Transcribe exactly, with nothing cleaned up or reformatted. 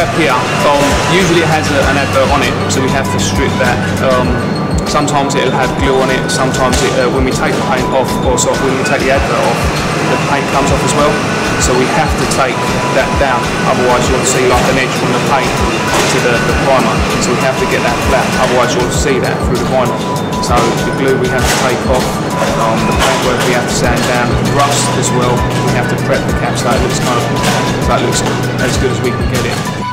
cap here, um, usually it has a, an advert on it, so we have to strip that. Um, sometimes it'll have glue on it, sometimes it, uh, when we take the paint off, or so when we take the advert off, the paint comes off as well. So we have to take that down, otherwise you'll see like an edge from the paint to the, the primer. So we have to get that flat, otherwise you'll see that through the vinyl. So the glue we have to take off, um, the paintwork we have to sand down, rust as well. We have to prep the cap so it looks kind of so it looks as good as we can get it.